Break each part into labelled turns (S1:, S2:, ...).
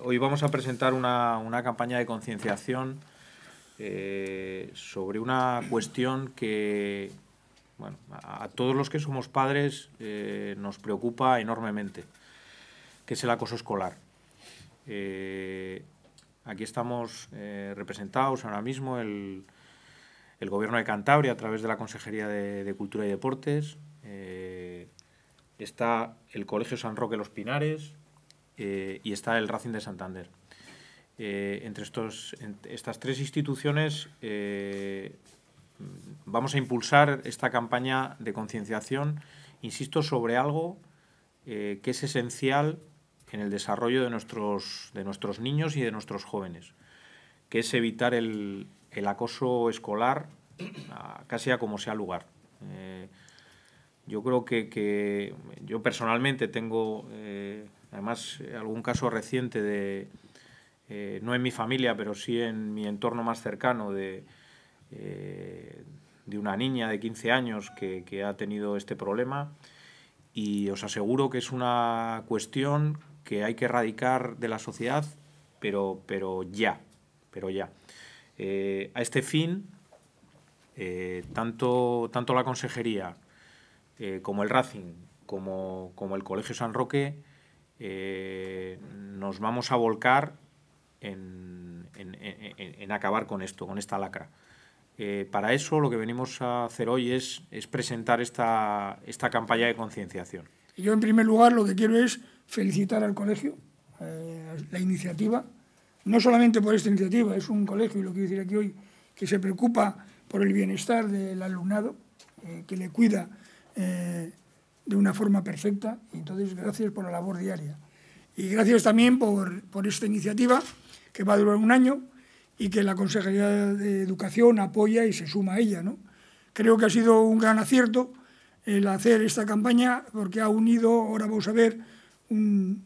S1: Hoy vamos a presentar una campaña de concienciación sobre una cuestión que, bueno, a todos los que somos padres nos preocupa enormemente, que es el acoso escolar. Aquí estamos representados ahora mismo el Gobierno de Cantabria a través de la Consejería de Cultura y Deportes, está el Colegio San Roque Los Pinares y está el Racing de Santander. Entre estas tres instituciones vamos a impulsar esta campaña de concienciación, insisto, sobre algo que es esencial en el desarrollo de nuestros niños y de nuestros jóvenes, que es evitar el acoso escolar casi a como sea lugar. Yo creo que yo personalmente tengo, además, algún caso reciente no en mi familia, pero sí en mi entorno más cercano, de una niña de 15 años que ha tenido este problema, y os aseguro que es una cuestión que hay que erradicar de la sociedad, pero ya. A este fin, tanto la Consejería como el Racing, como el Colegio San Roque, nos vamos a volcar en acabar con esto, con esta lacra. Para eso lo que venimos a hacer hoy es presentar esta campaña de concienciación.
S2: Yo, en primer lugar, lo que quiero es felicitar al colegio, la iniciativa, no solamente por esta iniciativa, es un colegio, y lo quiero decir aquí hoy, que se preocupa por el bienestar del alumnado, que le cuida de una forma perfecta. Entonces, gracias por la labor diaria. Y gracias también por esta iniciativa, que va a durar un año y que la Consejería de Educación apoya y se suma a ella, ¿no? Creo que ha sido un gran acierto el hacer esta campaña, porque ha unido, ahora vamos a ver, un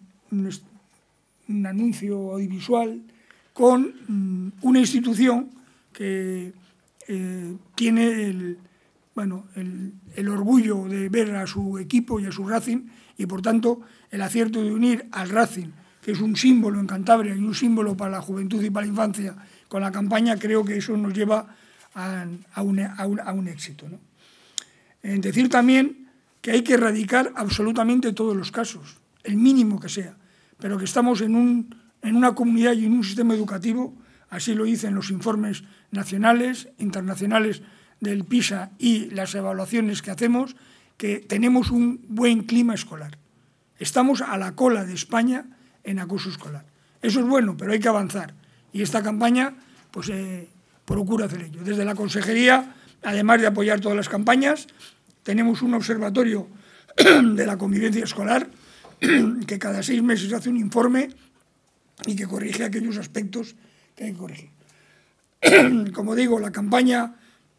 S2: anuncio audiovisual con una institución que tiene el orgullo de ver a su equipo y a su Racing, y por tanto el acierto de unir al Racing, que es un símbolo en Cantabria y un símbolo para la juventud y para la infancia, con la campaña. Creo que eso nos lleva a un éxito, ¿no? Decir también que hay que erradicar absolutamente todos los casos, el mínimo que sea, pero que estamos en una comunidad y en un sistema educativo, así lo dicen los informes nacionales, internacionales del PISA y las evaluaciones que hacemos, que tenemos un buen clima escolar. Estamos a la cola de España en acoso escolar. Eso es bueno, pero hay que avanzar. Y esta campaña pues procura hacer ello. Desde la Consejería, además de apoyar todas las campañas, tenemos un observatorio de la convivencia escolar que cada 6 meses hace un informe y que corrige aquellos aspectos que hay que corregir. Como digo, la campaña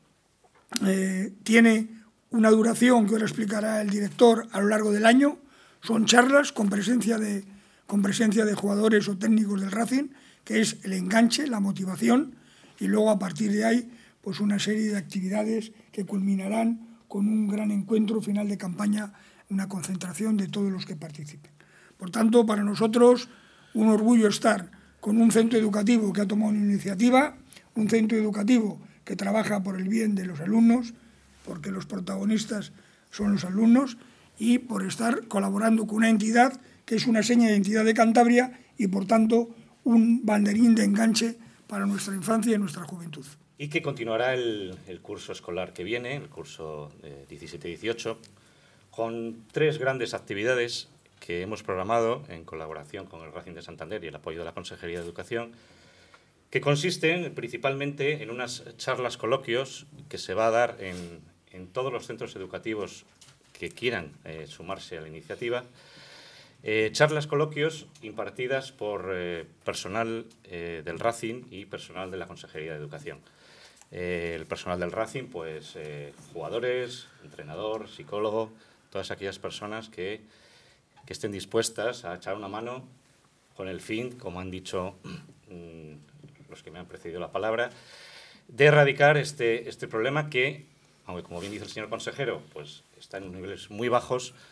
S2: tiene una duración que ahora explicará el director a lo largo del año. Son charlas con presencia de jugadores o técnicos del Racing, que es el enganche, la motivación, y luego a partir de ahí pues una serie de actividades que culminarán con un gran encuentro final de campaña, una concentración de todos los que participen. Por tanto, para nosotros un orgullo estar con un centro educativo que ha tomado una iniciativa, un centro educativo que trabaja por el bien de los alumnos, porque los protagonistas son los alumnos, y por estar colaborando con una entidad que es una seña de identidad de Cantabria y, por tanto, un banderín de enganche para nuestra infancia y nuestra juventud.
S3: Y que continuará el curso escolar que viene, el curso 17-18, con 3 grandes actividades que hemos programado en colaboración con el Racing de Santander y el apoyo de la Consejería de Educación, que consisten principalmente en unas charlas coloquios que se va a dar en todos los centros educativos que quieran sumarse a la iniciativa. Charlas coloquios impartidas por personal del Racing y personal de la Consejería de Educación. El personal del Racing, pues jugadores, entrenador, psicólogo, todas aquellas personas que estén dispuestas a echar una mano con el fin, como han dicho los que me han precedido la palabra, de erradicar este problema que, aunque como bien dice el señor consejero, pues está en niveles muy bajos,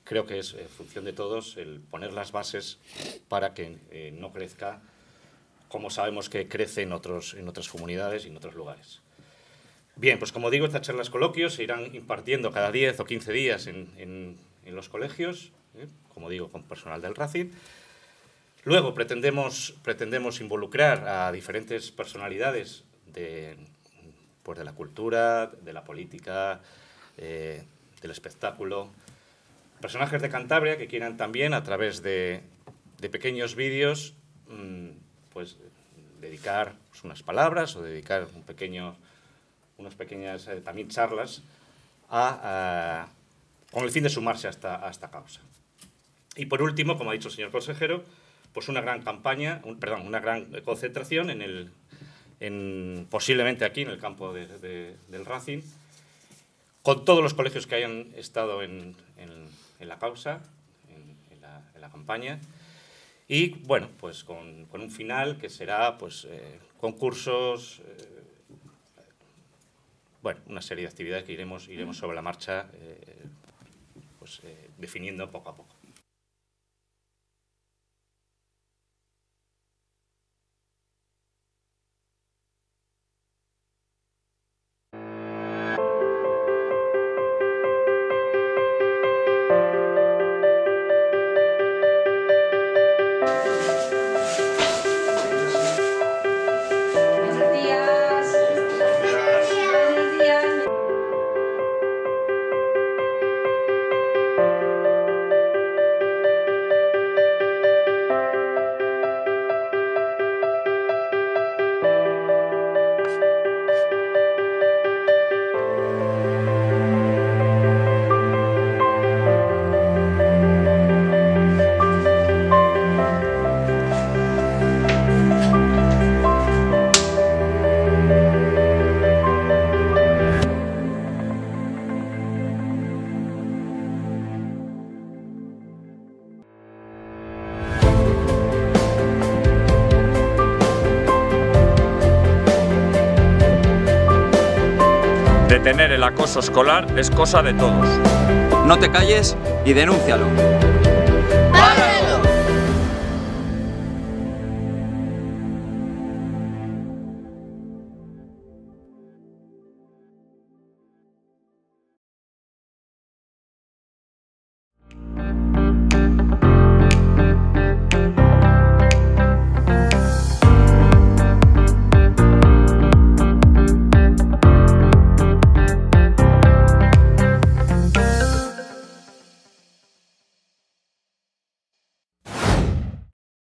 S3: creo que es función de todos el poner las bases para que no crezca como sabemos que crece en otras comunidades y en otros lugares. Bien, pues como digo, estas charlas coloquios se irán impartiendo cada 10 o 15 días en los colegios, como digo, con personal del Racing. Luego pretendemos involucrar a diferentes personalidades de la cultura, de la política, del espectáculo, personajes de Cantabria que quieran también, a través de pequeños vídeos, pues dedicar unas palabras o dedicar unas pequeñas también charlas con el fin de sumarse a esta causa. Y por último, como ha dicho el señor consejero, pues una gran campaña, una gran concentración posiblemente aquí en el campo del Racing, con todos los colegios que hayan estado en la causa, en la campaña, y bueno, pues con un final que será pues concursos, bueno, una serie de actividades que iremos sobre la marcha definiendo poco a poco.
S4: Detener el acoso escolar es cosa de todos.
S5: No te calles y denúncialo.